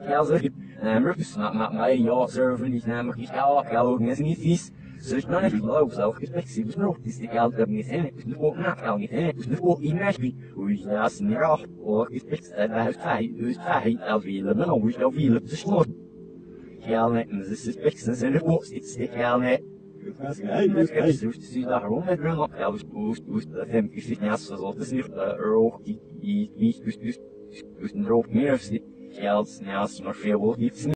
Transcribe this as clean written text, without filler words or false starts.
Rufus not my yaw servant is namelijk is gal is niet vies. Dus dan heb ik geloof zelf respectie dus nog is de geld dat niet in is nog na gal niet in is nog in mesbi hoe is dat niet raar of is het dat hij feit dus feit als we willen dan hoe zou willen te slot. Geld net is respectie zijn de post is de geld net. Dus zie daar rond met run op geld dus dat hem is niet ja zo dat is niet rook die dus een rook meer is geld ja maar veel iets